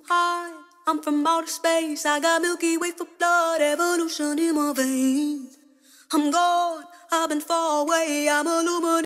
high, I'm from outer space. I got Milky Way for blood, evolution in my veins. I'm God, I've been far away, I'm illuminated.